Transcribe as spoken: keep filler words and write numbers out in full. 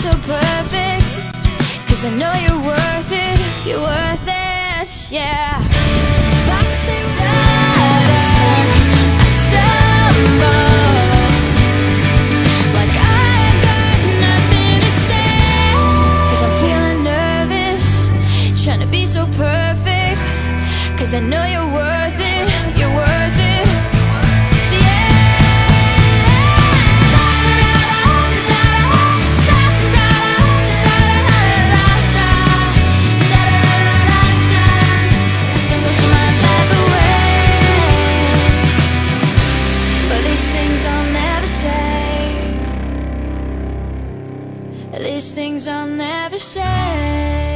so perfect, 'cause I know you're worth it, you're worth it, yeah. Fox and stutter, I stumble, like I got nothing to say, 'cause I'm feeling nervous, trying to be so perfect, 'cause I know you're worth it, you're worth it. These things I'll never say.